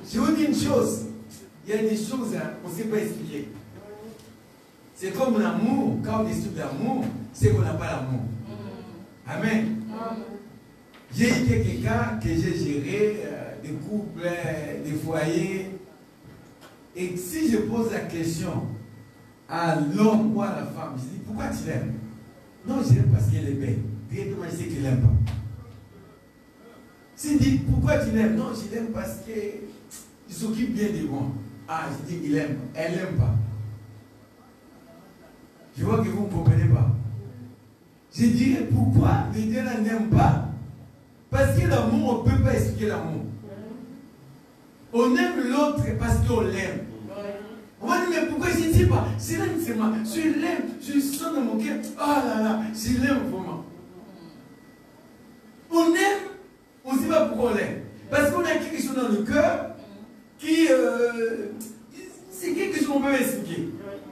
Je vous dis une chose. Il y a des choses qu'on ne sait pas expliquer. C'est comme l'amour. Quand on discute d'amour, c'est qu'on n'a pas l'amour. Amen. J'ai eu quelques cas que j'ai gérés, des couples, des foyers. Et si je pose la question à l'homme ou à la femme, je dis pourquoi tu l'aimes? Non, je l'aime parce qu'elle est belle. Directement, je sais qu'il n'aime pas. S'il dit pourquoi tu l'aimes? Non, je l'aime parce qu'il s'occupe bien de moi. Ah, je dis qu'il aime. Elle n'aime pas. Je vois que vous ne comprenez pas. Je dirais pourquoi les deux n'aiment pas? Parce que l'amour, on ne peut pas expliquer l'amour. On aime l'autre parce qu'on l'aime. On va dire, mais pourquoi je ne sais pas? Je l'aime, c'est moi. Je l'aime, je sens dans mon cœur. Oh là là, je l'aime vraiment. On aime, on ne sait pas pourquoi on l'aime. Parce qu'on a quelque chose dans le cœur qui. C'est quelque chose qu'on peut expliquer.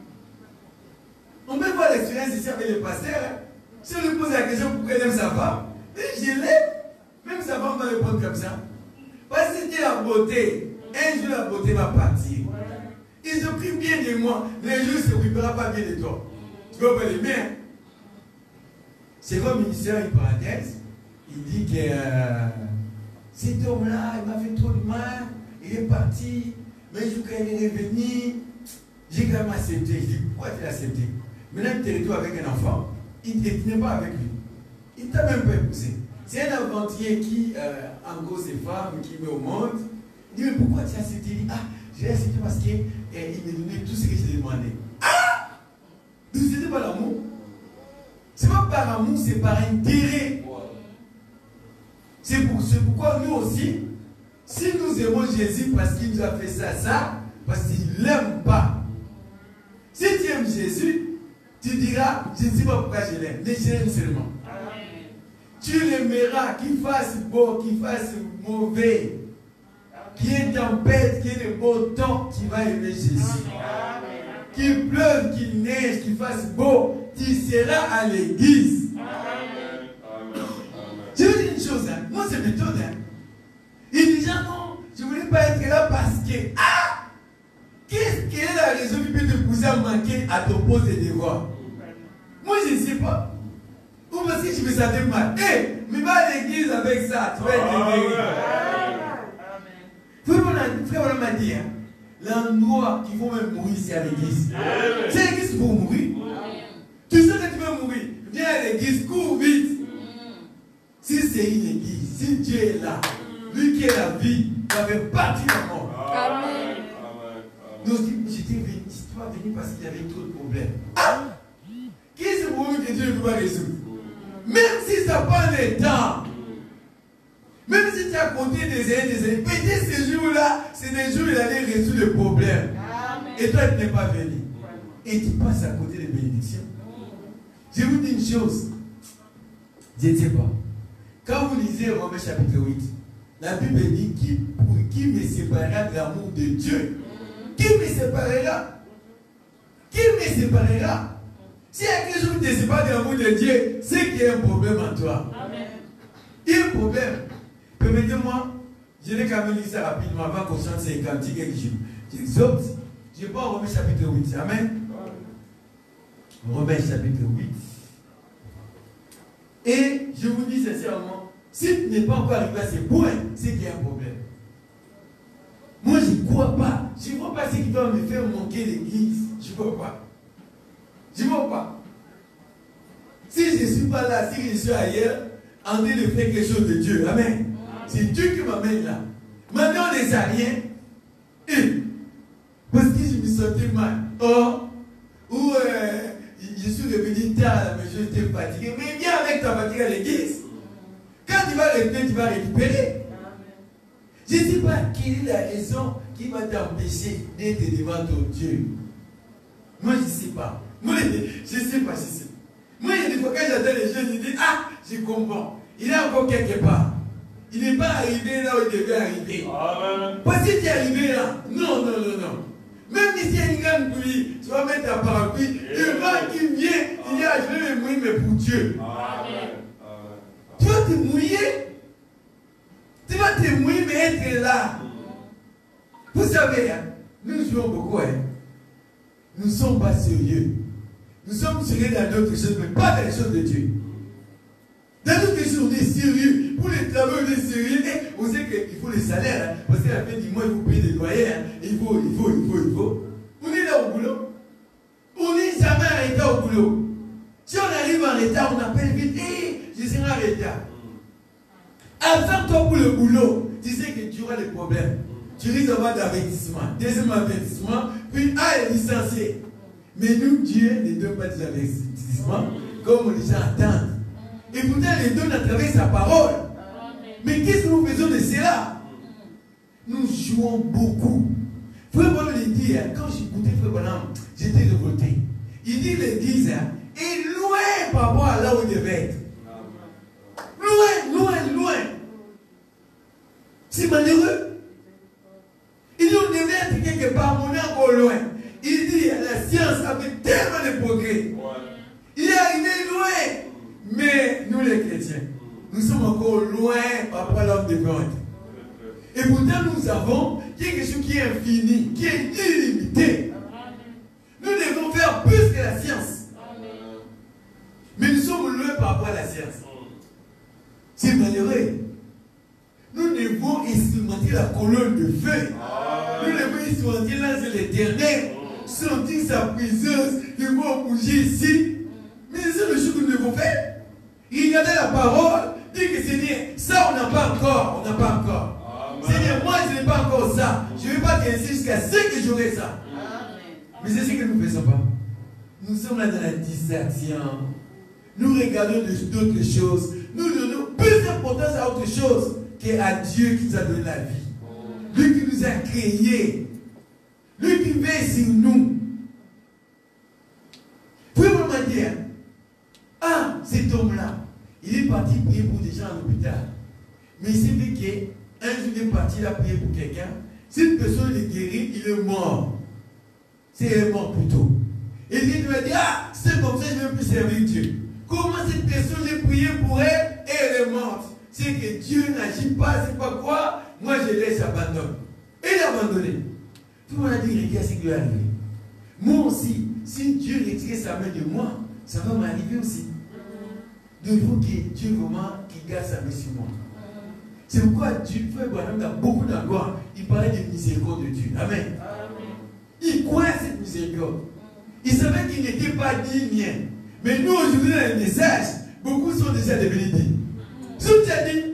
On peut voir l'expérience ici avec les pasteurs. Si on lui pose la question pourquoi il aime sa femme, et je l'aime. Même sa femme va répondre comme ça. Parce que c'était la beauté. Un jour, la beauté va partir. Il s'occupe bien de moi. Les jours, il ne s'occupera pas bien de toi. Tu peux pas l'aimer. Hein? C'est comme une soeur, une parenthèse. Il dit que cet homme-là, il m'a fait trop de mal. Il est parti. Mais je jour qu'il est revenu, j'ai quand même accepté. Je dis, pourquoi tu l'as accepté? Maintenant, tu es retourné avec un enfant. Il n'est pas avec lui. Il ne t'a même pas épousé. C'est un aventurier qui, en gros, ces femmes qui met au monde. Il dit, mais pourquoi tu as accepté? Il dit, ah, j'ai accepté parce qu'il me donnait tout ce que je demandais. Ah! Donc, ce n'était pas l'amour. Ce n'est pas par amour, c'est par intérêt. C'est pourquoi nous aussi, si nous aimons Jésus parce qu'il nous a fait ça, parce qu'il ne l'aime pas. Si tu aimes Jésus, tu diras, je ne sais pas pourquoi je l'aime, mais je l'aime seulement. Tu l'aimeras, qu'il fasse beau, qu'il fasse mauvais, qu'il y ait tempête, qu'il y ait de beau temps, tu vas aimer Jésus. Qu'il pleuve, qu'il neige, qu'il fasse beau, tu seras à l'église. Je vous dis une chose, hein. Moi c'est méthode. Hein. Il dit, non, je ne voulais pas être là parce que, quelle est la raison qui peut te pousser à manquer à ton poste de devoir? Moi je ne sais pas. Ou parce que je me sentais mal. Mais va à l'église avec ça, tu vas être guéri. Frère, on m'a dit, hein, l'endroit qu'il faut même mourir, c'est à l'église. C'est l'église pour mourir. Tu sais que tu veux mourir. Viens à l'église, cours vite. Si c'est une église, si Dieu est là, lui qui est la vie, il va faire partie de la mort. Amen. Donc, j'étais venu, tu vas venir parce qu'il y avait trop de problèmes. Qu'est-ce que c'est pour vous que Dieu ne peut pas résoudre? Même si ça prend le temps, même si tu as compté des années, peut-être ces jours-là, c'est des jours où il allait résoudre le problème. Amen. Et toi, tu n'es pas venu. Et tu passes à côté des bénédictions. Je vous dis une chose. Je ne sais pas. Quand vous lisez Romains chapitre 8, la Bible dit qui me séparera de l'amour de Dieu? Qui me séparera? Qui me séparera? Si il y a quelque chose qui te sépare de l'amour de Dieu, c'est qu'il y a un problème en toi. Amen. Il y a un problème. Permettez-moi, je vais quand même lire ça rapidement avant qu'on chante ces cantiques et que j'exhorte. Je prends Romains chapitre 8. Amen. Romains chapitre 8. Et je vous dis sincèrement, si tu n'es pas encore arrivé à ce point, c'est qu'il y a un problème. Moi, je ne crois pas. Je ne vois pas ce qui doit me faire manquer l'église. Je ne vois pas. Je ne vois pas. Si je ne suis pas là, si je suis ailleurs, en train de faire quelque chose de Dieu. Amen. C'est Dieu qui m'amène là. Maintenant, on n'est à rien. Parce que je me sentais mal. Ou je suis revenu tard, mais je t'ai fatigué. Mais viens avec ta fatigue à l'église. Quand tu vas revenir, tu vas récupérer. Je ne sais pas quelle est la raison qui va t'empêcher d'être devant ton Dieu. Moi, je ne sais pas. Moi, je ne sais pas. Moi, il y a des fois, quand j'attends les gens, je dis, je comprends. Il est encore quelque part. Il n'est pas arrivé là où il devait arriver. Amen. Parce que tu es arrivé là. Non. Même si il y a une grande pluie, tu vas mettre ta parapluie. Le vent qui vient, il dit, je vais me mouiller, mais pour Dieu. Amen. Tu vas te mouiller. Tu vas te mouiller, mais être là. savez, hein, nous jouons beaucoup. Hein. Nous ne sommes pas sérieux. Nous sommes sérieux dans d'autres choses, mais pas dans les choses de Dieu. Dans d'autres choses, on est sérieux. Pour les travaux, on est sérieux. Et on sait qu'il faut les salaires. Hein, parce qu'à la fin du mois, il faut payer des loyers. Hein, il faut. On est là au boulot. On n'est jamais en retard au boulot. Si on arrive en retard, on appelle vite. Je serai en retard. Avant toi pour le boulot, tu sais que tu auras des problèmes. Tu risques d'avoir d'avertissement. Deuxième avertissement, puis est licencié. Mais nous, Dieu ne donne pas des avertissements comme les gens attendent. Et pourtant, il les donne à travers sa parole. Mais qu'est-ce que nous faisons de cela? Nous jouons beaucoup. Frère Bonhomme il dit, quand j'écoutais Frère Bonhomme, j'étais révolté. Il dit l'église est loin par rapport à là où il devait être. Loin. C'est malheureux. Il dit on devait être quelque part, on est encore loin. Il dit la science a fait tellement de progrès. Il est arrivé loin. Mais nous les chrétiens, nous sommes encore loin par rapport à là où nous devons être. Et pourtant nous avons quelque chose qui est infini, qui est illimité. Nous devons faire plus que la science. Mais nous sommes loin par rapport à la science. C'est malheureux. Nous devons instrumenter la colonne de feu. Nous devons instrumenter l'ange de l'Éternel. Sentir sa présence, devons bouger ici. Mais c'est le chose que nous devons faire. Regardez la parole, dire que Seigneur, ça on n'a pas encore. Seigneur, moi je n'ai pas encore ça. Je ne vais pas te laisser jusqu'à ce que j'aurai ça. Mais c'est ce que nous ne faisons pas. Nous sommes là dans la distraction. Nous regardons d'autres choses. Nous donnons plus d'importance à autre chose qu'à Dieu qui nous a donné la vie. Lui qui nous a créés. Lui qui veille sur nous. Pouvez-vous me dire, cet homme-là, il est parti prier pour des gens à l'hôpital. Mais il s'est vu qu'un jour il est parti là prier pour quelqu'un. Cette personne est guérie, il est mort. C'est mort plutôt. Et il m'a dit, c'est comme ça, je ne veux plus servir Dieu. Comment cette personne, j'ai prié pour elle et elle est morte? C'est que Dieu n'agit pas, c'est pas quoi? Moi je laisse, j'abandonne. Et il a abandonné. Tout le monde a dit, regarde ce qui lui est arrivé. Moi aussi, si Dieu retire sa main de moi, ça va m'arriver aussi. Donc il faut que Dieu vraiment qu'il garde sa main sur moi. C'est pourquoi Dieu, Frère Branham, dans beaucoup d'endroits, il parlait de miséricorde de Dieu. Amen. Il croit à cette miséricorde. Il savait qu'il n'était pas digne. Mais nous, aujourd'hui, dans les messages, beaucoup sont déjà devenus dignes. Si tu as dit,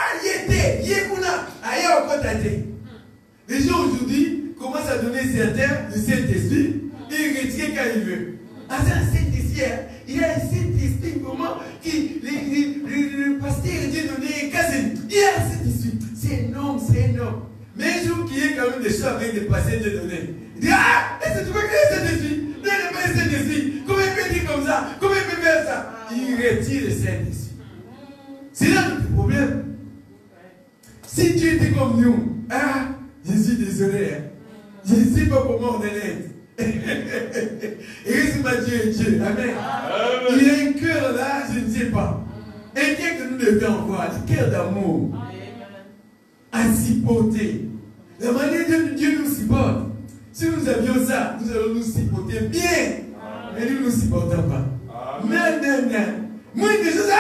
les gens aujourd'hui commencent à donner certains le Saint-Esprit et ils retirent quand ils veulent. C'est un Saint-Esprit. Il y a un Saint-Esprit comment le pasteur Dieu donné Kazen. Il y a un Saint-Esprit. C'est énorme. Mais un jour qu'il y ait quand même des choses avec des pasteurs Dieu donné. Il dit, est-ce que tu veux créer un Saint-Esprit? Non, il n'est pas un Saint-Esprit. Comment il peut dire comme ça? Comment il peut faire ça? Il retire le Saint-Esprit. C'est là le problème. Si Dieu était comme nous, je suis désolé. Je ne sais pas comment on est. Et reste-moi Dieu est Dieu. Amen. Il y a un cœur là, je ne sais pas. Un cœur que nous devons avoir, un cœur d'amour. À supporter. La manière dont Dieu nous supporte. Si nous avions ça, nous allons nous supporter bien. Mais nous ne nous supportons pas. Non. Moi, des choses.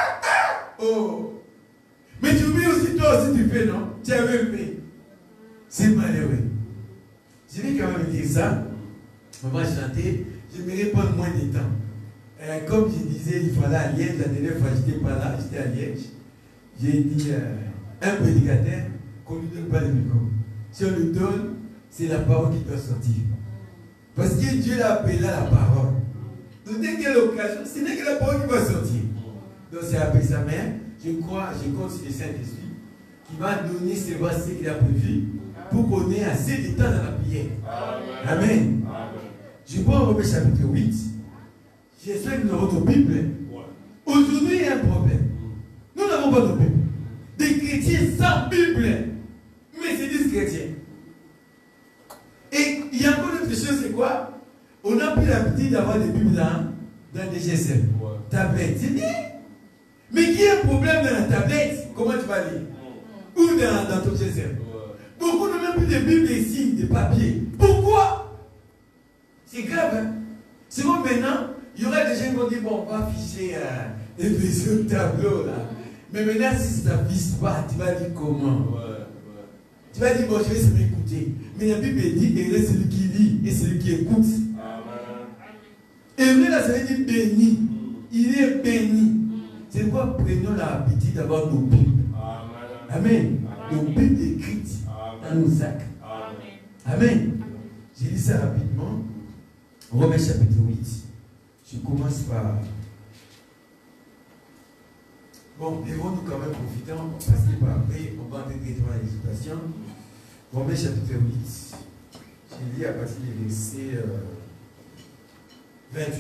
Mais tu oublies aussi, toi aussi tu fais, non? Tu avais fait. C'est malheureux. Je vais quand même dire ça. On va chanter. J'aimerais prendre moins de temps. Comme je disais, il fallait à Liège. La dernière fois, je n'étais pas là, j'étais à Liège. J'ai dit un prédicateur qu'on ne lui donne pas le micro. Si on lui donne, c'est la parole qui doit sortir. Parce que Dieu l'a appelé à la parole. Donc dès qu'il y a l'occasion, ce n'est que la parole qui va sortir. Donc c'est appelé sa mère. Je crois, je compte sur le Saint-Esprit qui va donner ce verset qu'il a prévu pour qu'on ait assez de temps dans la prière. Amen. Je prends Romains chapitre 8. J'espère que nous avons notre Bible. Aujourd'hui, il y a un problème. Nous n'avons pas de Bible. Des chrétiens sans Bible. Mais c'est des chrétiens. Et il y a encore une autre chose, c'est quoi? On a pris l'habitude d'avoir des Bibles dans des GSM. Tablette, c'est bien. Mais qui a un problème dans la tablette? Comment tu vas lire? Ou dans ton GSM? Beaucoup ne même même plus de Bible ici, de papier. Pourquoi? C'est grave, hein? C'est bon, maintenant, il y aura des gens qui vont dire, bon, on va afficher le tableau, là. Mais maintenant, si ça ne vise pas, tu vas dire comment? Tu vas dire, bon, je vais se m'écouter. Mais la Bible dit, il est celui qui lit et celui qui écoute. Et là, ça veut dire béni. Il est béni. C'est pourquoi prenons l'habitude d'avoir nos Bibles. Amen. Nos Bibles écrites dans nos sacs. Amen. J'ai dit ça rapidement. Romains chapitre 8. Je commence par... Bon, laissons-nous quand même profiter, parce que par après, on va entrer directement à l'exhortation. Romains chapitre 8. J'ai lu à partir du verset 28.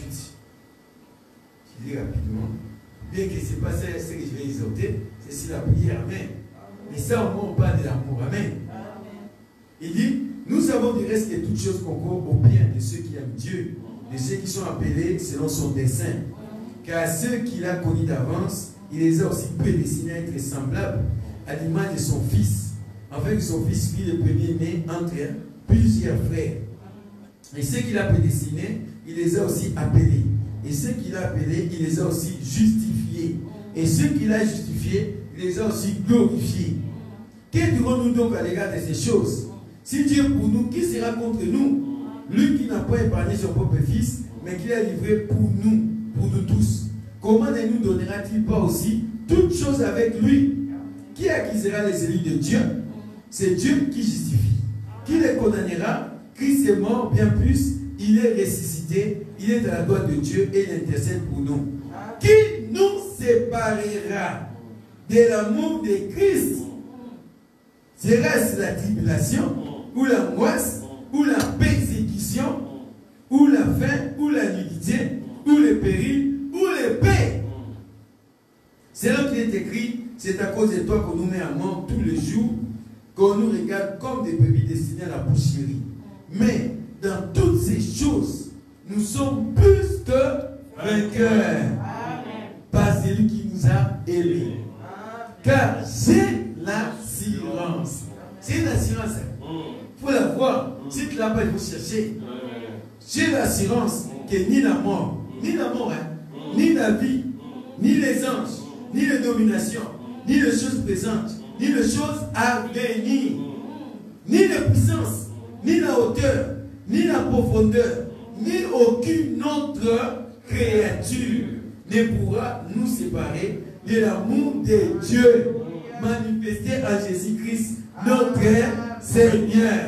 Je lis rapidement. Bien que ce n'est pas ça que je vais exhorter, c'est sur la prière. Amen. Mais ça, au moins, on parle de l'amour. Amen. Il dit, nous savons du reste que toutes choses concourent au bien de ceux qui aiment Dieu, de ceux qui sont appelés selon son dessein. Car ceux qu'il a connus d'avance, il les a aussi prédestinés à être semblables à l'image de son Fils, afin que son Fils fût le premier-né entre plusieurs frères. Et ceux qu'il a prédestinés, il les a aussi appelés. Et ceux qu'il a appelés, il les a aussi justifiés. Et ceux qu'il a justifiés, il les a aussi glorifiés. Que dirons-nous donc à l'égard de ces choses? Si Dieu est pour nous, qui sera contre nous? Lui qui n'a pas épargné son propre Fils, mais qui l'a livré pour nous tous. Comment ne nous donnera-t-il pas aussi toutes choses avec lui? Qui accusera les élus de Dieu? C'est Dieu qui justifie. Qui les condamnera? Christ est mort, bien plus, il est ressuscité, il est à la droite de Dieu et il intercède pour nous. Qui nous séparera de l'amour de Christ? Sera-ce la tribulation, ou l'angoisse, ou la persécution, ou la faim, ou la nudité, ou le péril, ou l'épée? C'est là qu'il est écrit, c'est à cause de toi qu'on nous met à mort tous les jours, qu'on nous regarde comme des brebis destinées à la boucherie. Mais dans toutes ces choses, nous sommes plus que vainqueurs par celui qui nous a aimés. Car j'ai l'assurance. C'est une assurance. Il faut la voir. Si tu ne l'as pas, il faut chercher. J'ai l'assurance que ni la mort, ni la vie, ni les anges, ni les dominations, ni les choses présentes, ni les choses à venir, ni les puissances, ni la hauteur, ni la profondeur, ni aucune autre créature ne pourra nous séparer de l'amour de Dieu manifesté en Jésus-Christ, notre Seigneur.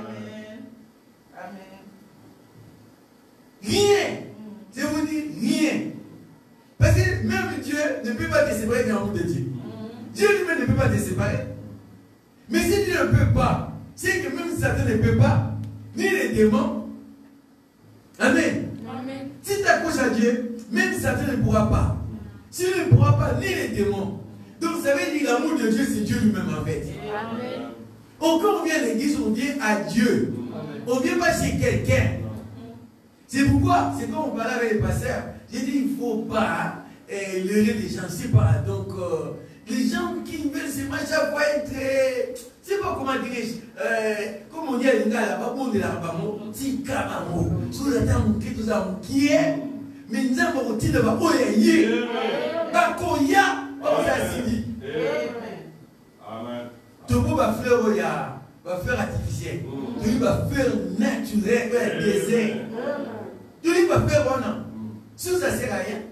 Rien. Je vous dis rien. Parce que même Dieu ne peut pas te séparer de l'amour de Dieu. Dieu lui-même ne peut pas te séparer. Mais si Dieu ne peut pas, c'est que même Satan ne peut pas, ni les démons. Amen. Amen. Si tu t'accroches à Dieu, même Satan ne pourra pas. Si il ne pourra pas, ni les démons. Donc ça veut dire que l'amour de Dieu, c'est Dieu lui-même en fait. Amen. Quand on vient à l'église, on vient à Dieu. On ne vient pas chez quelqu'un. C'est pourquoi, c'est quand on parlait avec les pasteurs, j'ai dit il ne faut pas leurrer les gens. C'est pas. Donc, les gens qui veulent se marier chaque fois être. Je ne sais pas comment dirais-je. Comme on dit à l'Inga là-bas, on est là-bas, si kabamo. Sous la table, tout ça, qui est. Mais nous avons dit là-bas, oh, il y a. Bakoya, oh, Yassidi. Amen. Tout le monde va faire, oh, va faire artificiel. Tout le monde va faire naturel, désert. Tout le monde va faire, oh non. Si ça ne sert à rien.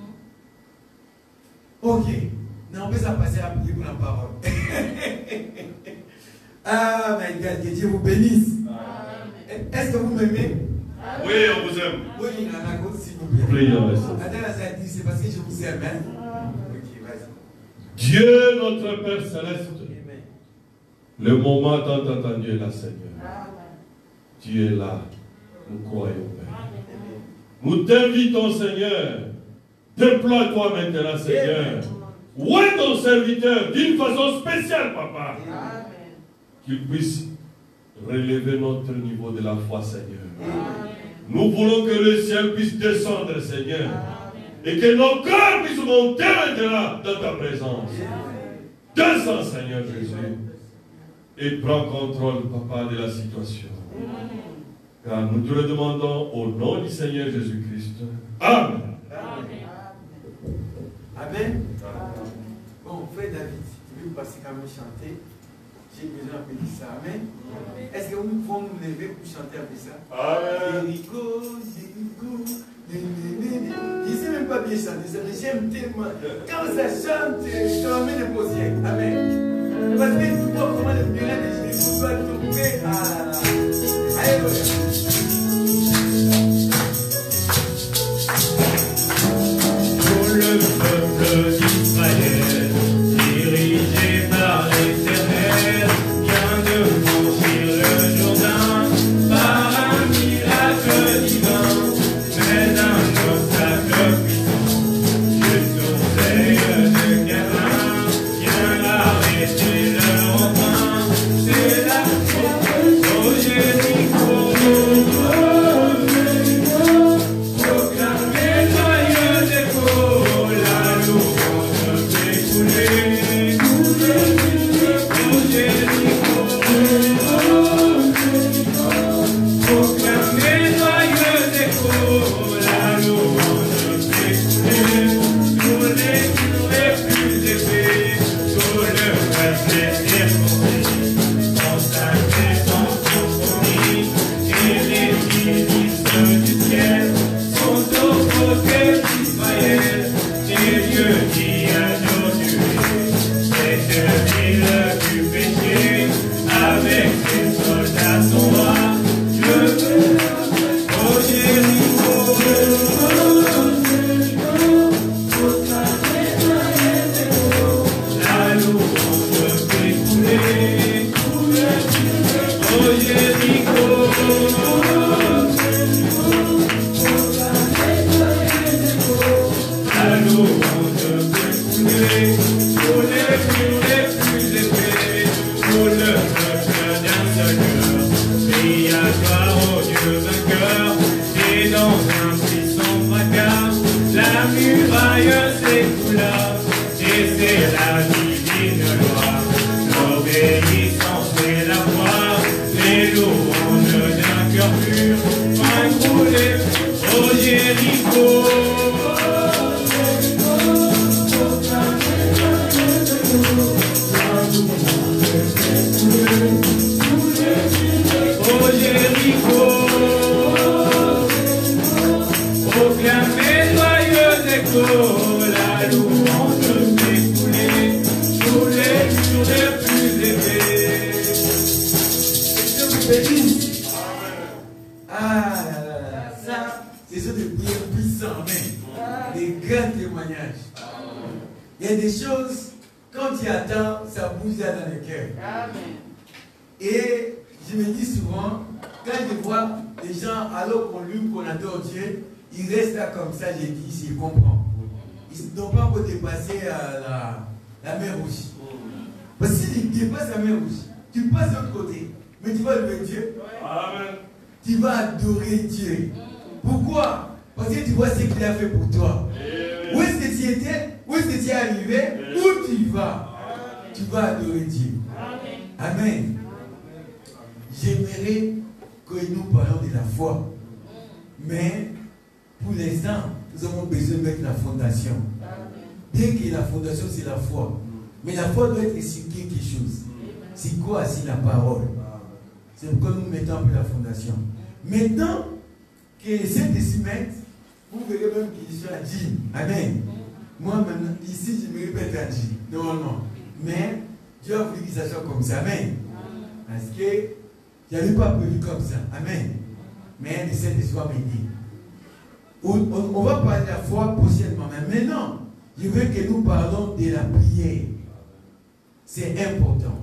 Ok. Non, on peut s'en passer rapidement pour la parole. Ah, my God, que Dieu vous bénisse. Est-ce que vous m'aimez? Oui, on vous aime. Oui, il y en a d'autres, s'il vous plaît. Attends, c'est parce que je vous aime. Hein? Ok, vas-y. Dieu, notre Père Céleste, le moment tant attendu est là, Seigneur. Tu es là. Nous croyons, Père. Nous t'invitons, Seigneur. Déploie-toi maintenant, Seigneur. Où est ton serviteur d'une façon spéciale, Papa? Qu'il puisse relever notre niveau de la foi, Seigneur. Nous voulons que le ciel puisse descendre, Seigneur. Et que nos cœurs puissent monter maintenant dans ta présence. Descends, Seigneur Jésus. et prends contrôle, Papa, de la situation. Car nous te le demandons au nom du Seigneur Jésus-Christ. Amen. Amen. Bon, frère David, tu veux passer quand même chanter. J'ai besoin un peu de ça. Amen. Est-ce que nous pouvons nous lever pour chanter un peu ça? Amen. Jéricho, Jéricho. Je ne sais même pas bien chanter ça, mais j'aime tellement. Quand ça chante, je m'amène les positions. Amen. Parce que tu vois comment le miracle de Jéricho doit tomber à. Alléluia. Pour le peuple d'Israël, dirigé par l'Éternel, vient de franchir le Jourdain par un miracle divin, mais un obstacle puissant, juste aux ailes de Garin, vient arrêter leur emprunt. C'est la faute au Jéricho. Tu vas adorer Dieu. Pourquoi? Parce que tu vois ce qu'il a fait pour toi. Où est-ce que tu étais? Où est-ce que tu es arrivé? Où tu vas? Tu vas adorer Dieu. Amen. J'aimerais que nous parlions de la foi. Mais pour l'instant, nous avons besoin de mettre la fondation. Bien que la fondation, c'est la foi. Mais la foi doit être sur quelque chose. C'est quoi? C'est la parole. C'est pourquoi nous mettons un peu la fondation. Maintenant que c'est de s'y mettre, vous verrez même qu'il soit à Dieu. Amen. Moi, maintenant, ici, je me répète à Dieu. Non. Mais Dieu a voulu que ça soit comme ça. Amen. Parce que je n'avais pas prévu comme ça. Amen. Mais le Saint-Esprit m'a dit. On va parler de la foi prochainement. Mais maintenant, je veux que nous parlons de la prière. C'est important.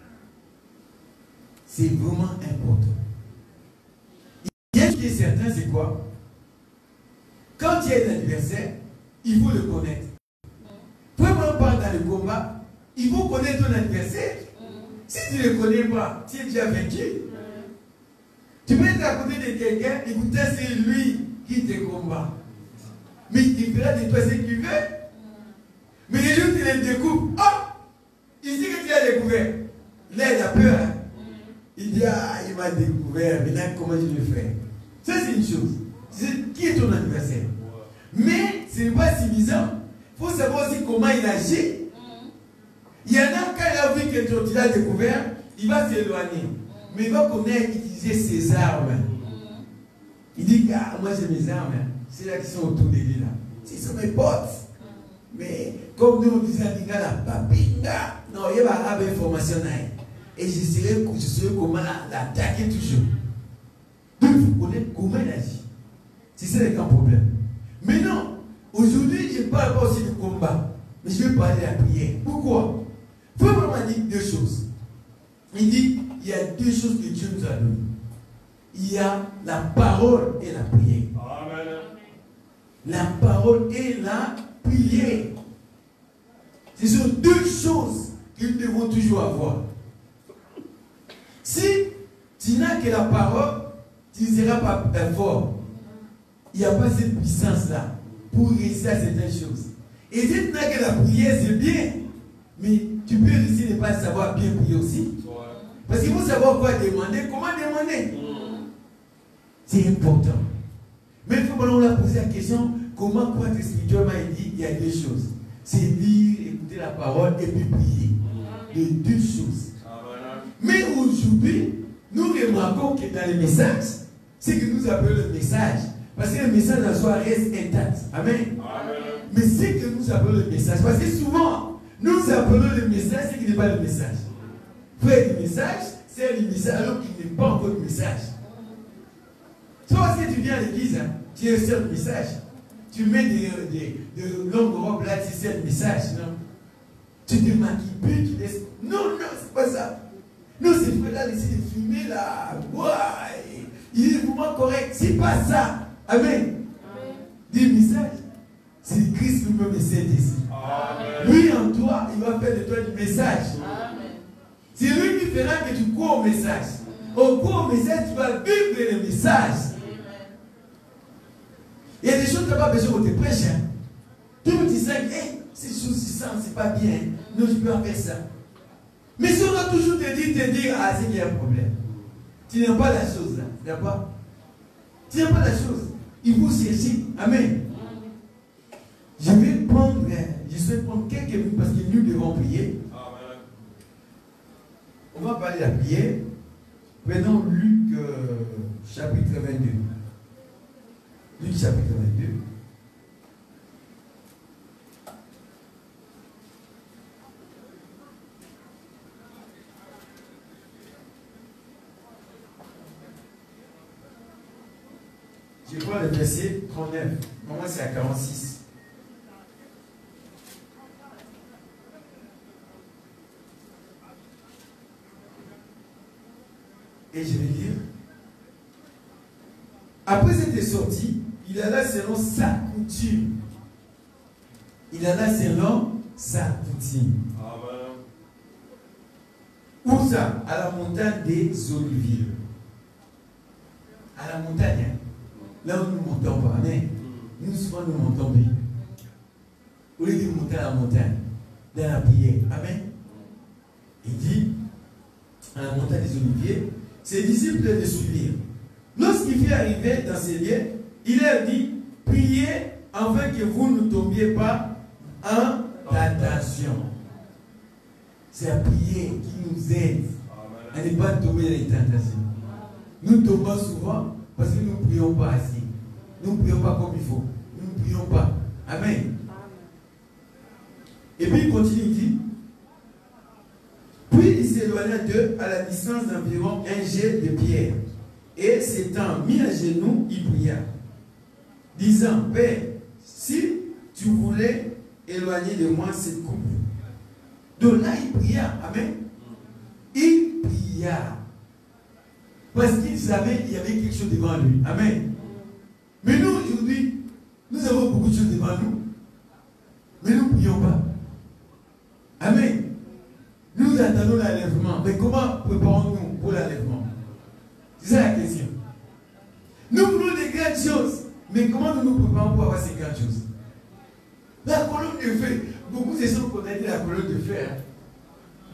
C'est vraiment important. Il y a ce qui est certain, c'est quoi? Quand il y a un adversaire, il faut le connaître. Vraiment, on parle dans le combat, il faut connaître ton adversaire. Si tu ne le connais pas, tu es déjà vaincu. Tu peux être à côté de quelqu'un et vous c'est lui qui te combat. Mais il fera de toi ce qu'il veut. Mais les jours où tu le découvres, il dit que tu as découvert. Là, il a peur. Hein. Il dit, ah, il m'a découvert, maintenant comment je vais faire? Ça, c'est une chose. Qui est ton adversaire? Mais ce n'est pas suffisant. Il faut savoir aussi comment il agit. Il y en a, quand il a vu que tu as découvert, il va s'éloigner. Mais il va connaître utiliser ses armes. Il dit, ah, moi j'ai mes armes. C'est là qui sont autour de lui. Ce sont mes potes. Mais comme nous on disait, la papinga. Non, il va avoir information. Et je serai comment l'attaquer toujours. Donc il faut connaître comment il agit. C'est ça le grand problème. Mais non, aujourd'hui je ne parle pas aussi de combat. Mais je vais parler de la prière. Pourquoi? Il faut vraiment dire deux choses. Il dit, il y a deux choses que Dieu nous a données. Il y a la parole et la prière. Amen. La parole et la prière. Ce sont deux choses que nous devons toujours avoir. Si tu n'as que la parole, tu ne seras pas fort. Il n'y a pas cette puissance-là pour réussir à certaines choses. Et si tu n'as que la prière, c'est bien. Mais tu peux réussir de ne pas savoir bien prier aussi. Parce qu'il faut savoir quoi demander, comment demander. C'est important. Mais il faut qu'on a posé la question, comment croître spirituellement? Il dit, il y a deux choses. C'est lire, écouter la parole et puis prier. Les deux choses. Mais aujourd'hui, nous remarquons que dans les messages, c'est que nous appelons le message. Parce que le message en soi reste intact. Amen. Mais c'est que nous appelons le message. Parce que souvent, nous appelons le message, c'est qu'il n'est pas le message. Frère, le message, c'est le message alors qu'il n'est pas encore le message. Soit parce que tu viens à l'église, hein, tu es sur le message. Tu mets de longues robes là, tu sais le message, non? Tu te maquilles plus, tu laisses. Non, non, c'est pas ça. Non, ces frères-là, laissez de fumer là. Ouais, il est vraiment correct. C'est pas ça. Amen. Dis message. C'est Christ lui-même essaie ici. Lui en toi, il va faire de toi du message. C'est lui qui fera que tu cours au message. Au cours au message, tu vas vivre le message. Il y a des choses que tu n'as pas besoin qu'on te prêche. Hein. Tu me dis, hey, ces choses-ci, c'est pas bien. Non, je peux en faire ça. Mais si on va toujours te dire, ah, c'est qu'il y a un problème. Tu n'aimes pas la chose, là. D'accord? Tu n'aimes pas la chose. Il faut chercher. Amen. Je souhaite prendre quelques minutes parce que nous devons prier. Amen. On va parler de la prière. Prenons Luc chapitre 22. Luc chapitre 22. Je prends le verset 39. Moi, c'est à 46. Et je vais lire. Après cette sortie, il alla selon sa coutume. Il alla selon sa coutume. Amen. Où ça? À la montagne des Oliviers. À la montagne. Hein? Là où nous montons pas. Amen. Nous souvent nous montons bien. Au lieu de monter à la montagne, dans la prière. Amen. Il dit, à la montagne des Oliviers, ses disciples le suivirent. Lorsqu'il fut arrivé dans ces lieux, il leur dit, priez afin que vous ne tombiez pas en tentation. C'est la prière qui nous aide à ne pas tomber dans les tentations. Nous tombons souvent parce que nous ne prions pas assez. Nous ne prions pas comme il faut. Nous ne prions pas. Amen. Et puis il continue, il dit, puis il s'éloigna d'eux à la distance d'environ un jet de pierre. Et s'étant mis à genoux, il pria, disant, Père, si tu voulais éloigner de moi cette coupe. Donc là, il pria. Amen. Il pria. Parce qu'il savait qu'il y avait quelque chose devant lui. Amen. Mais nous, aujourd'hui, nous avons beaucoup de choses devant nous. Mais nous ne prions pas. Amen. Nous attendons l'enlèvement. Mais comment préparons-nous pour l'enlèvement? C'est ça la question. Nous voulons des grandes choses. Mais comment nous nous préparons pour avoir ces grandes choses? La colonne de feu. Beaucoup de gens qu'on a dit la colonne de feu. Hein.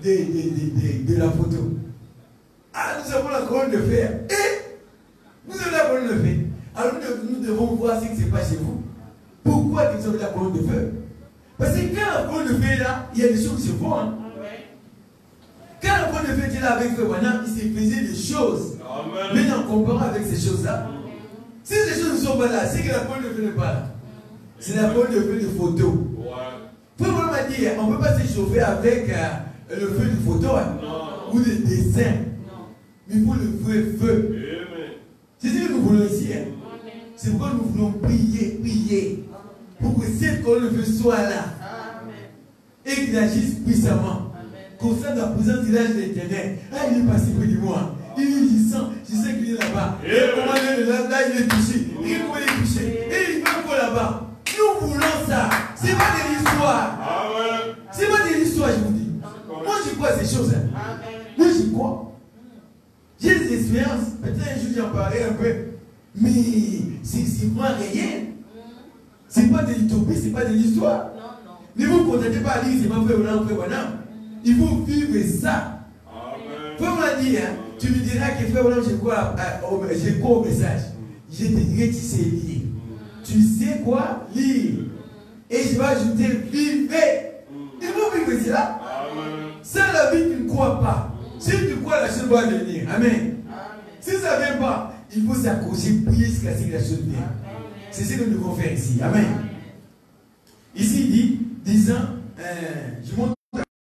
de la photo. Ah, nous avons la colonne de fer. Et vous avez la colonne de fer. Alors nous devons voir ce qui se passe chez vous. Pourquoi vous avez la colonne de feu? Parce que quand la colonne de feu est là, il y a des choses qui se font. Hein? Quand la colonne de feu était là avec Frère Branham, il se faisait des choses. Amen. Mais en comparant avec ces choses-là, si ces choses ne sont pas là, c'est que la colonne de feu n'est pas là. C'est la colonne de feu de photo. Frère Branham a dit, on ne peut pas se chauffer avec le feu de photo hein, ou de dessin. Mais il faut le vrai feu. C'est ce que nous voulons ici. Hein. C'est pourquoi nous voulons prier. Pour que cette colonne de feu soit là. Et qu'il agisse puissamment. Comme ça, dans la présence de l'âge de l'Éternel. Ah, il est passé près de moi. Je sais qu'il est là-bas. Et comment là, il est touché. Et comment il est touché. Et il va encore là-bas. Nous voulons ça. Ce n'est pas de l'histoire. Ce n'est pas de l'histoire, je vous dis. Moi, j'y crois à ces choses. Hein. Moi, j'y crois. J'ai des expériences. Peut-être un jour, j'en parlerai un peu. Mais c'est moi réel. C'est pas de l'utopie, c'est pas de l'histoire. Ne vous contentez pas à dire c'est pas Frère Branham. Il faut vivre ça. Frère Branham dit, hein, tu me diras que Frère Branham, j'ai quoi au message. Je te dirai tu sais lire. Tu sais quoi lire. Et je vais ajouter vivre. Il faut vivre cela. Sans la vie, tu ne crois pas. Si tu crois, la chose va venir. Amen. Si ça ne vient pas, il faut s'accrocher, prier jusqu'à ce que la chose vienne. C'est ce que nous devons faire ici. Amen. Ici, il dit, disant, je montre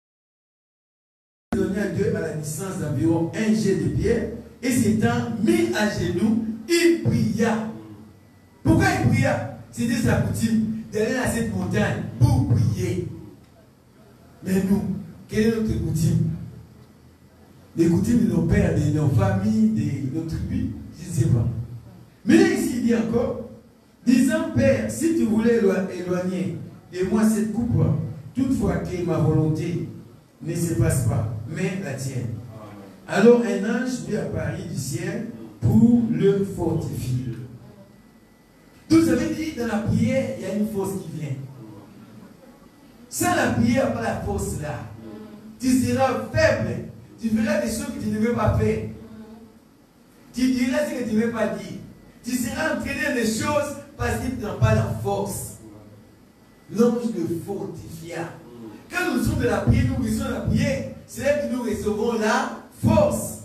à la distance d'environ 1 jet de pierre, et s'étant mis à genoux, il pria. Pourquoi il pria? C'était sa coutume d'aller à cette montagne pour prier. Mais nous, quelle est notre coutume? Les coutumes de nos pères, de nos familles, de nos tribus, je ne sais pas. Mais là, ici, il dit encore, disant, Père, si tu voulais éloigner de moi cette coupe, toutefois que ma volonté ne se passe pas, mais la tienne. Alors un ange lui apparut du ciel pour le fortifier. Donc ça veut dire, dans la prière, il y a une force qui vient. Sans la prière, pas la force là. Tu seras faible. Tu feras des choses que tu ne veux pas faire. Tu diras ce que tu ne veux pas dire. Tu seras entraîné des choses parce que tu n'as pas la force. L'ange le fortifia. Quand nous sommes de la prière, nous recevons la prière, c'est là que nous recevons la force.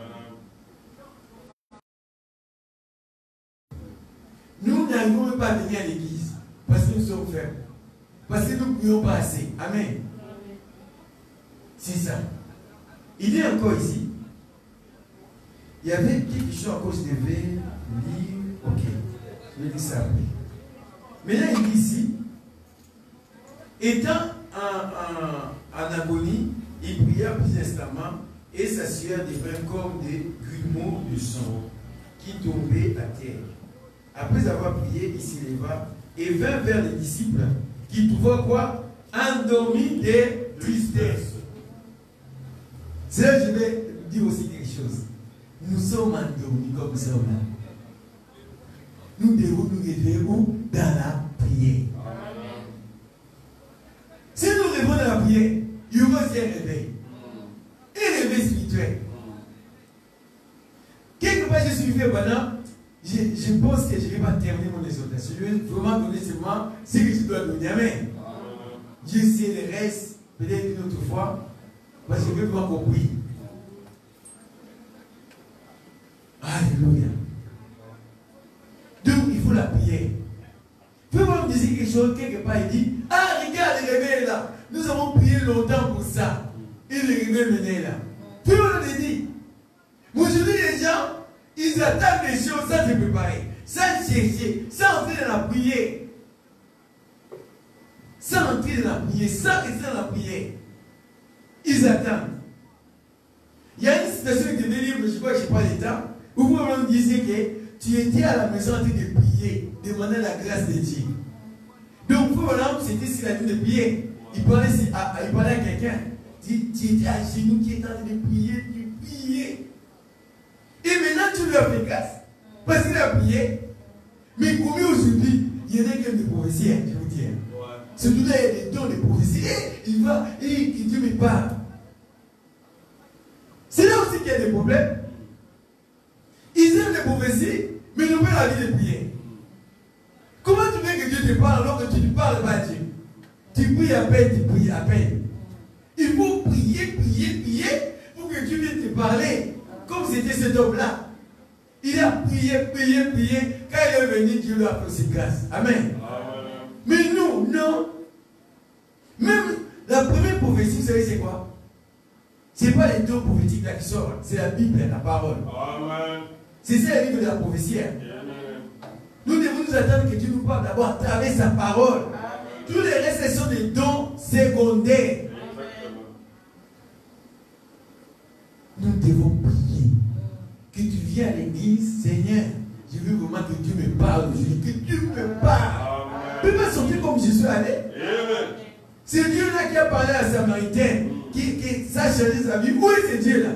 Nous n'arrivons même pas à venir à l'église parce que nous sommes faibles. Parce que nous ne prions pas assez. Amen. C'est ça. Il est encore ici. Il y avait quelque chose encore que je devais lire. Ok. Je vais dire ça après. Mais là, il dit ici, étant en agonie, il pria plus instamment et sa sueur devint comme des grumeaux de sang qui tombaient à terre. Après avoir prié, il s'éleva et vint vers les disciples qui trouvaient quoi? Endormis de tristesse. C'est là que je vais dire aussi quelque chose. Nous sommes endormis comme ça. Nous devons nous réveiller où? Dans la prière. Si nous rêvons dans la prière, il y aura aussi un réveil. Un réveil spirituel. Quelque part, je suis fait maintenant. Je pense que je ne vais pas terminer mon exhortation. Je vais vraiment donner seulement ce que tu dois donner. Amen. Dieu sait le reste, peut-être une autre fois, parce que je veux vraiment compris. Alléluia. Donc, il faut la prière. Peut-être me dire quelque chose, quelque part, il dit, ah, regarde le réveil là. Nous avons prié longtemps pour ça. Et le réveil venait là. Peut-être me dit, aujourd'hui, les gens, ils attendent les choses sans se préparer, sans chercher, sans entrer dans la prière. Sans entrer dans la prière, sans rester dans la prière. Ils attendent. Il y a une situation qui devait lire, mais je crois que je n'ai pas le temps, où vous me disiez que tu étais à la maison en train de prier, demander la grâce de Dieu. Donc, pour exemple, c'était sur la nuit de prier. Il parlait à quelqu'un. Tu étais à genoux, tu étais en train de prier, tu priais. Et maintenant, tu lui as fait grâce. Parce qu'il a prié. Mais combien aujourd'hui, il y en a qui ont des prophéties, je vous dis. Surtout là, il y a des dons de prophétie. Et il va, et Dieu me parle. qu'il y a des problèmes. Ils aiment les prophéties, mais ils n'ont pas la vie de prier. Comment tu veux que Dieu te parle alors que tu ne parles pas à Dieu? Tu pries à peine, tu pries à peine. Il faut prier, prier, prier pour que Dieu vienne te parler. Comme c'était cet homme-là. Il a prié, prié, prié. Quand il est venu, Dieu lui a fait ses grâces. Amen. Mais nous, non. Même la première prophétie, vous savez c'est quoi? Ce n'est pas les dons prophétiques là qui sortent. C'est la Bible, la parole. C'est ça le livre de la prophétie. Nous devons nous attendre que Dieu nous parle d'abord à travers sa parole. Tous les restes, ce sont des dons secondaires. Nous devons prier. Que tu viens à l'église, Seigneur, je veux vraiment que Dieu me parle aujourd'hui. Que Dieu me parle. Tu ne peux pas sortir comme je suis allé. C'est Dieu-là qui a parlé à la Samaritaine, qui ça a changé sa vie. Où est ce Dieu-là?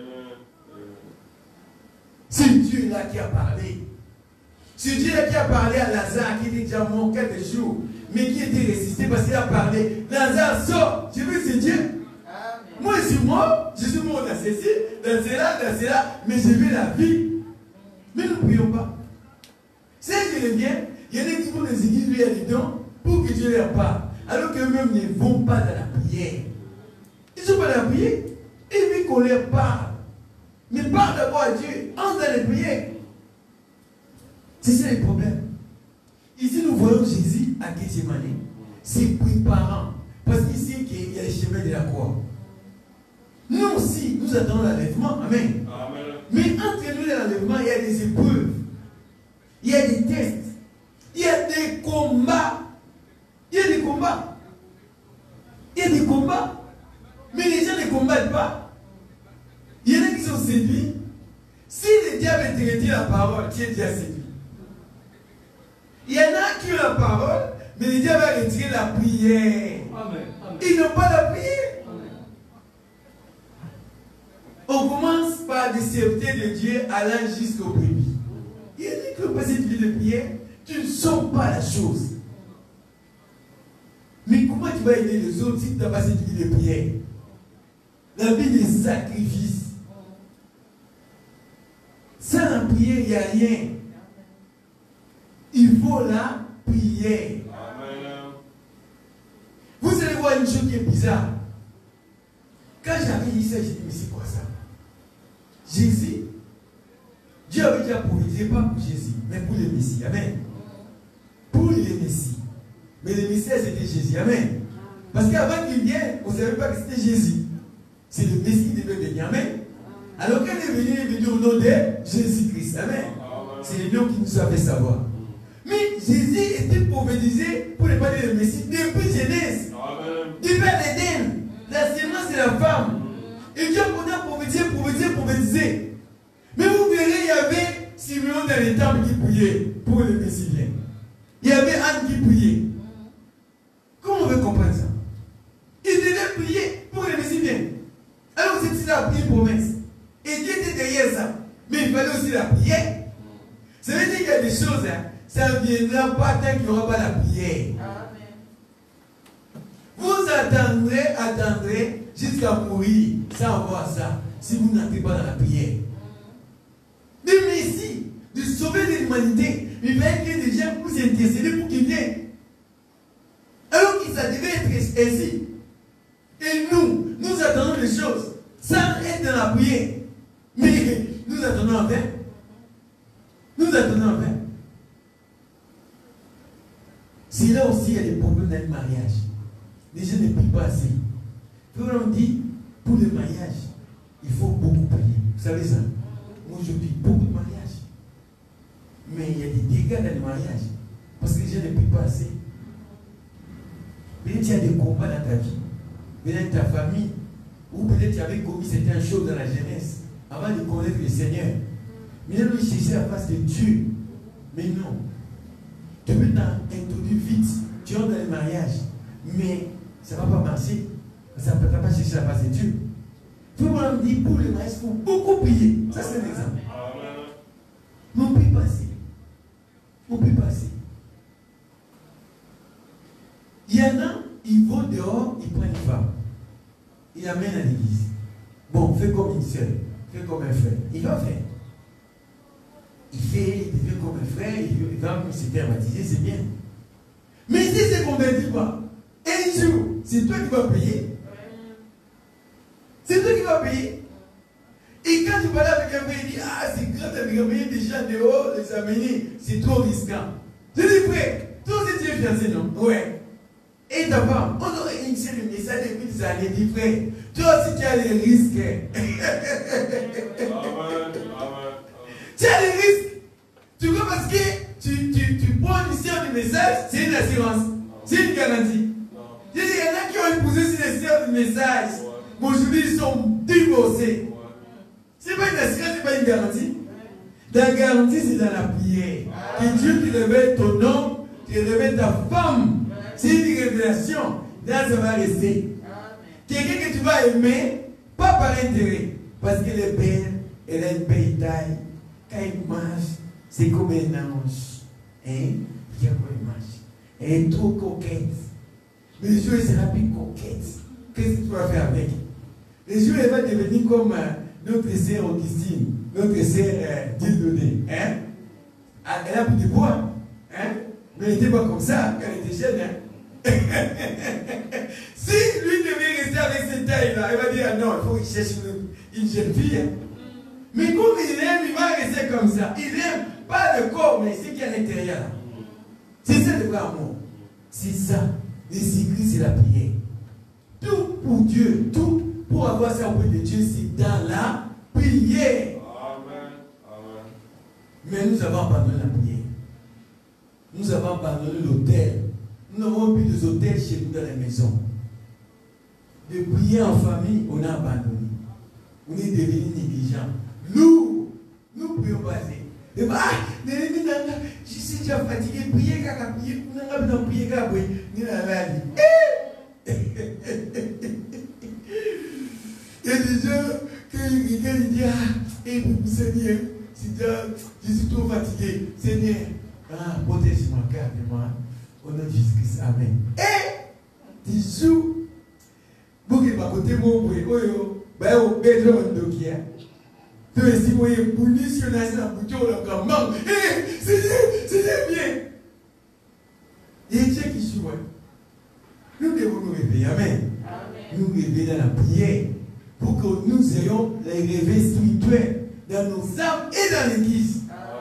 C'est Dieu-là qui a parlé. C'est Dieu-là qui a parlé à Lazare, qui était déjà mort quelques jours, mais qui était ressuscité parce qu'il a parlé. Lazare sort. Je veux ce Dieu. Amen. Moi, je suis mort dans ceci, dans cela, mais je veux la vie. Mais nous ne prions pas. C'est que je viens, il y en a qui vont les églises, il y a des dons pour que Dieu leur parle. Alors qu'eux-mêmes ne vont pas dans la prière. Ils ne sont pas dans la prière. Ils veulent qu'on leur parle. Mais parle d'abord à Dieu. Entre dans les prières. C'est ça le problème. Ici, nous voyons Jésus à Gethsemane. C'est préparant. Parce qu'ici, il y a le chemin de la croix. Nous aussi, nous attendons l'enlèvement. Amen. Amen. Mais entre nous et l'enlèvement, il y a des épreuves. Il y a des tests. Il y a des combats. Il y a des combats. Il y a des combats. Mais les gens ne combattent pas. Il y en a qui sont séduits. Si le diable te retire la parole, tu es déjà séduit. Il y en a qui ont la parole, mais le diable va retirer la prière. Amen. Amen. Ils n'ont pas la prière. Amen. On commence par des serviteurs de Dieu allant jusqu'au brebis. Il y a dit que passer une vie de prière, tu ne sens pas la chose. Mais comment tu vas aider les autres si tu n'as pas cette vie de prière? La vie des sacrifices. Sans la prière, il n'y a rien. Il faut la prière. Amen. Vous allez voir une chose qui est bizarre. Quand j'avais dit ça, j'ai dit, mais c'est quoi ça? Jésus, Dieu avait déjà prophétisé, pas pour Jésus, mais pour le Messie. Amen. Pour le Messie. Mais le Messie, c'était Jésus. Amen. Parce qu'avant qu'il vienne, on ne savait pas que c'était Jésus. C'est le Messie qui devait venir. Amen. Alors quand il est venu au nom de Jésus-Christ. Amen. C'est le nom qui nous a fait savoir. Mais Jésus était prophétisé pour ne pas dire le Messie depuis Genèse. Du Père d'Éden, la sémence de la femme. Et Dieu a prophétisé. Mais vous verrez, il y avait Simeon dans les temples qui priait pour le Messie vienne. Il y avait Anne qui priait. Comment on veut comprendre ça? Il devait prier pour le Messie vienne. Alors c'est la promesse. Et Dieu était derrière ça. Mais il fallait aussi la prière. Ça veut dire qu'il y a des choses, hein, ça ne viendra pas tant qu'il n'y aura pas la prière. Amen. Vous attendrez jusqu'à mourir sans voir ça, si vous n'entrez pas dans la prière. Le Messie, de sauver l'humanité, il va écrire des gens pour s'intercéder pour qu'il vienne. Alors que ça devait être ainsi. Et nous attendons les choses sans être dans la prière. Mais nous attendons en vain. Nous attendons en vain. C'est là aussi il y a des problèmes dans le mariage. Les gens ne prient pas assez. On dit, pour le mariage, il faut beaucoup prier. Vous savez ça? Moi, je prie beaucoup de mariages. Mais il y a des dégâts dans le mariage. Parce que les gens ne prient pas assez. Peut-être qu'il y a des combats dans ta vie. Peut-être ta famille. Ou peut-être tu avais commis certaines choses dans la jeunesse. Avant de connaître le Seigneur. Mais là, nous cherchons la face de Dieu. Mais non. Tu peux t'introduire vite. Tu entres dans le mariage. Mais ça ne va pas marcher. Ça ne peut pas chercher la face de Dieu. Il faut me dire, pour le mariage, il faut beaucoup prier. Ça, c'est un exemple. Mais on ne prie pas assez. On ne prie pas assez. Il y en a, ils vont dehors, ils prennent une femme. Ils l'amènent à l'église. Bon, fais comme une sœur. fais comme un frère. Il va faire. Il devient comme un frère, il va se faire baptiser, c'est bien. Mais si c'est converti pas, un jour, c'est toi qui vas payer. C'est toi qui vas payer. Et quand tu parles avec un frère, il dit, ah, c'est grand, avec amener des gens dehors, les amener, c'est trop risquant. Je dis, frère, toi aussi tu es fiancé, non? Ouais. Et ta femme, on aurait initié le message depuis des années, dit, frère, toi aussi tu as les risques. Tu as les risques. Tu vois, parce que tu prends l'initiation du message, c'est une assurance, c'est une garantie. Je dis, il y en a qui ont épousé sur l'initiation du message. Bon, aujourd'hui, ils sont divorcés. Ce n'est pas une assurance, ce n'est pas une garantie. La garantie, c'est dans la prière. Que Dieu te révèle ton nom, te révèle ta femme. C'est une révélation. Là, ça va rester. Quelqu'un que tu vas aimer, pas par intérêt. Parce qu'elle est belle, elle a une belle taille. Quand elle marche, c'est comme un ange. Hein? Regarde comment elle marche. Elle est trop coquette. Mais le jour, elle sera plus coquette. Qu'est-ce que tu vas faire avec? Le jour, elle va devenir comme notre sœur Augustine, notre sœur Dieudonné. Hein? Elle a pris du poids. Hein? Mais elle n'était pas comme ça quand elle était jeune. Hein? Si lui devait rester avec cette taille-là, il va dire ah non, il faut qu'il cherche une jeune fille. Hein? Mais comme il aime, il va rester comme ça. Il aime pas le corps, mais ce qui est à l'intérieur. C'est ça le vrai amour. C'est ça. Les secrets, c'est la prière. Tout pour Dieu, tout pour avoir ça auprès de Dieu, c'est dans la prière. Amen. Amen. Mais nous avons abandonné la prière. Nous avons abandonné l'autel. Nous n'avons plus des hôtels chez nous dans la maison. De prier en famille, on a abandonné. On est devenu négligents. Nous prions pas assez. Je suis déjà fatigué. Prier, caca, prier. On n'a pas prier, caca, prier. Il y a des gens qui disent ah, Seigneur, je suis trop fatigué. Seigneur, protège-moi, garde-moi. Au nom de Jésus-Christ, Amen. Et des jours, vous qui m'avez côté mon bruit, vous avez besoin de dokier. Tu es si vous avez puni sur la bouton, c'est bien. Et Dieu qui suit, nous devons nous réveiller. Amen. Nous réveiller dans la prière pour que nous ayons les réveils spirituels dans nos âmes et dans l'église.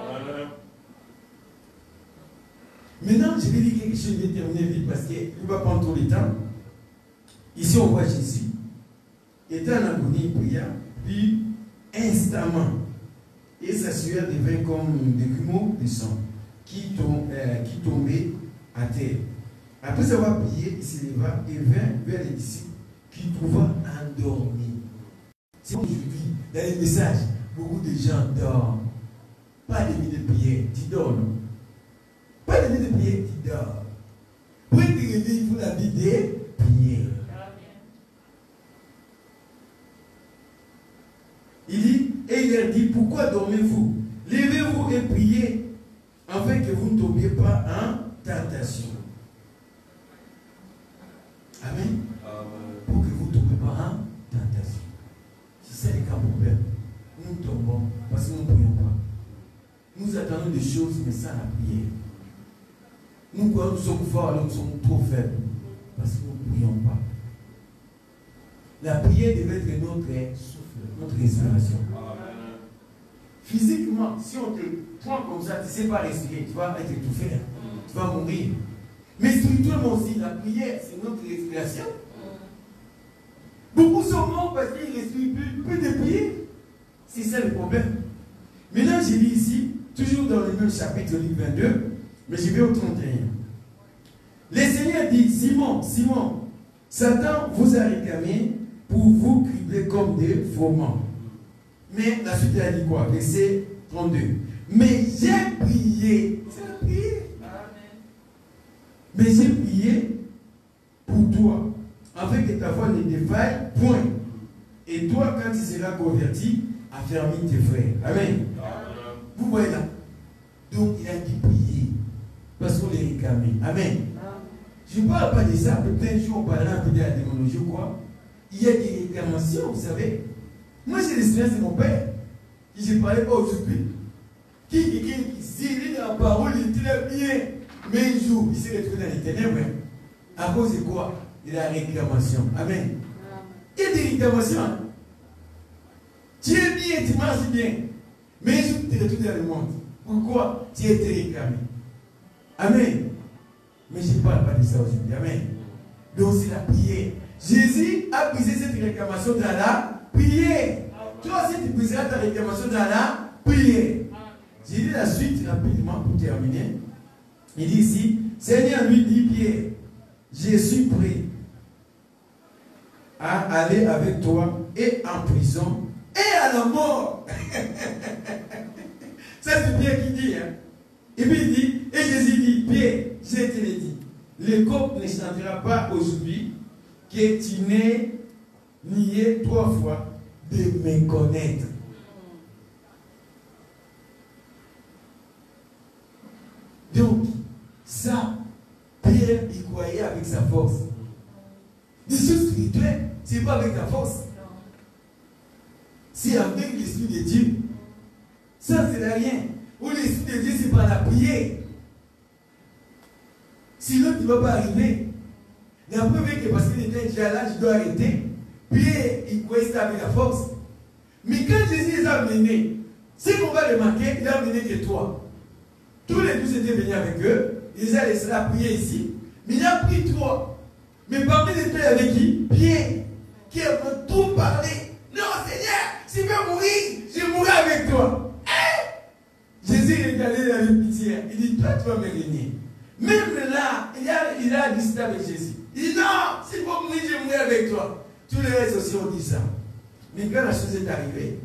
Maintenant, je vais dire quelque chose, je vais terminer vite parce qu'il ne va pas prendre tout le temps. Ici, on voit Jésus. Il était en agonie, il pria, puis instamment, et sa sueur devint comme des grumeaux de sang qui tombaient à terre. Après avoir prié, il se leva et vint vers les disciples qu'il trouva endormis. C'est aujourd'hui, dans les messages, beaucoup de gens dorment. Pas de vie de prière, tu dors, non? Pas de vie de prière, tu dors. Pour être réveillé, il faut la vie de prière. Il dit, et il leur dit, pourquoi dormez-vous? Levez-vous et priez, afin que vous ne tombiez pas en tentation. Amen. Pour que vous ne tombiez pas en tentation. C'est ça les cas problème. Nous tombons parce que nous ne prions pas. Nous attendons des choses, mais sans la prière. Nous croyons que nous sommes forts alors nous sommes trop faibles. Parce que nous ne prions pas. La prière devait être notre souffle, notre respiration. Physiquement, si on te prend comme ça, tu ne sais pas respirer, tu vas être étouffé, tu vas mourir. Mais spirituellement aussi, la prière, c'est notre respiration. Beaucoup sont morts parce qu'ils ne respirent plus de prière. C'est ça le problème. Maintenant, j'ai lu ici, toujours dans le même chapitre, livre 22, mais je vais au 31. Le Seigneur dit, Simon, Simon, Satan vous a réclamé pour vous cribler comme des froment. Mais la suite, elle a dit quoi? Verset 32. Mais j'ai prié. C'est la prière. Mais j'ai prié pour toi, afin que ta foi ne défaille point. Et toi, quand tu seras converti, affermis tes frères. Amen. Vous voyez là. Donc il a dit prier. Parce qu'on les réclamé. Amen. Je ne parle pas de ça. Peut-être un jour on parlera un peu de la démonologie ou quoi. Il y a des réclamations, vous savez. Moi j'ai l'expérience de mon père. je ne parlais pas aujourd'hui. Qui dit la parole, il est très bien. Mais un jour, il s'est retrouvé dans les ténèbres. À cause de quoi? De la réclamation. Amen. Il y a des réclamations. Tu es bien, tu marches bien. Mais un jour, tu te retrouves dans le monde. Pourquoi? Tu as été réclamé. Amen. Mais je ne parle pas de ça aujourd'hui. Amen. Donc c'est la prière. Jésus a brisé cette réclamation dans la prière. Toi aussi, tu briseras ta réclamation dans la prière. J'ai dit la suite rapidement pour terminer. Il dit ici, Seigneur lui dit Pierre, je suis prêt à aller avec toi et en prison et à la mort. Ça c'est Pierre qui dit. Hein? Et puis il dit, et Jésus dit, Pierre, je te l'ai dit, le coq ne chantera pas aujourd'hui que tu n'aies nié 3 fois de me connaître. Donc, ça, Pierre, il croyait avec sa force. Des choses spirituelles, ce n'est pas avec ta force. C'est avec l'Esprit de Dieu. Ça, c'est rien. Ou l'Esprit de Dieu, c'est par la prière. Sinon, tu ne vas pas arriver. La preuve est que parce qu'il était déjà là, je dois arrêter. Pierre, il croyait ça avec la force. Mais quand Jésus les a amenés, ce qu'on va remarquer, il a amené que toi. Tous les 12 étaient venus avec eux. Ils allaient se la prier ici. Mais il a pris 3. Mais parmi les deux, avec qui? Pierre, qui a tout parlé. Non, Seigneur, si je veux mourir, je mourrai avec toi. Jésus regardait avec pitié. Il dit, toi, tu vas me régner. Même là, il a discuté avec Jésus. Il dit, non, si je veux mourir, je mourrai avec toi. Tous les restes aussi ont dit ça. Mais quand la chose est arrivée,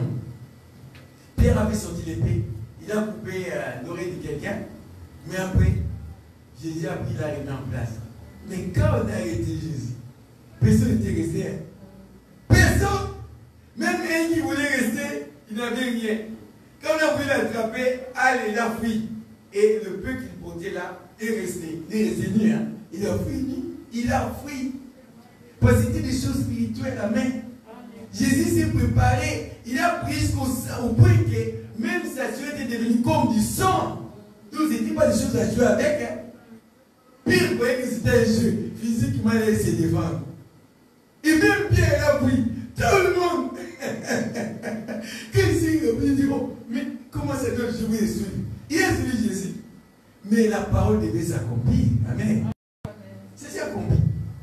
Pierre avait sorti l'épée. Il a coupé l'oreille de quelqu'un. Mais après, Jésus a pris la remis en place. Mais quand on a arrêté Jésus, personne n'était resté. Personne. Même un qui voulait rester, il n'avait rien. Quand on a voulu l'attraper, allez, il a fui. Et le peu qu'il portait là est resté. Il est resté nu. Hein? Il a fui. Il a fui. Parce que c'était des choses spirituelles. Amen. Jésus s'est préparé. Il a pris jusqu'au point que même sa sueur était devenue comme du sang. Donc, ce n'était pas des choses à jouer avec. Hein? Pire, vous voyez que c'était un jeu. Physiquement, il allait se défendre. Et même Pierre a pris. Tout le monde. Quand il dit, oh, mais comment ça doit jouer les suivre? Il a suivi Jésus. Mais la parole devait s'accomplir. Amen. Ça s'est accompli.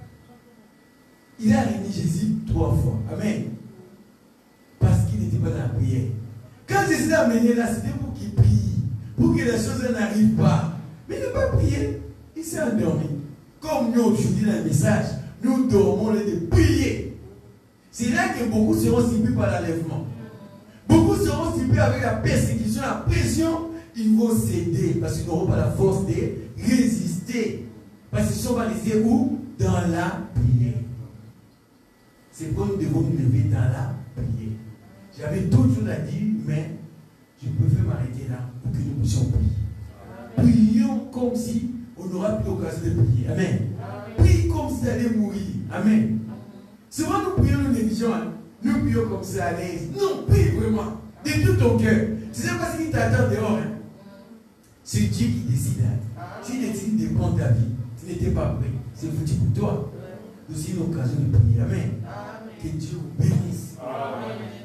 Il a réuni Jésus 3 fois. Amen. Parce qu'il n'était pas dans la prière. Quand Jésus l'a amené là, c'était pour qu'il prie. Pour que les choses n'arrivent pas. Mais il n'a pas prié. Il s'est endormi. Comme nous aujourd'hui dans le message, nous dormons au lieu de prier. C'est là que beaucoup seront surpris par l'enlèvement. Beaucoup seront surpris avec la persécution, la pression. Ils vont céder parce qu'ils n'auront pas la force de résister. Parce qu'ils sont réalisés où? Dans la prière. C'est pourquoi nous devons nous lever dans la prière. J'avais d'autres choses à dire, mais je préfère m'arrêter là pour que nous puissions prier. Prions comme si on n'aura plus l'occasion de prier. Amen. Prie comme si ça allait mourir. Amen. Souvent nous prions, nous négligeons. Hein? Nous prions comme ça à l'aise. Non, prie vraiment. De tout ton cœur. Tu sais pas ce qui t'attend dehors. Hein? C'est Dieu qui décide. Hein? S'il décide de prendre ta vie, tu n'étais pas prêt. C'est foutu pour toi. C'est une occasion de prier. Amen. Que Dieu vous bénisse. Amen.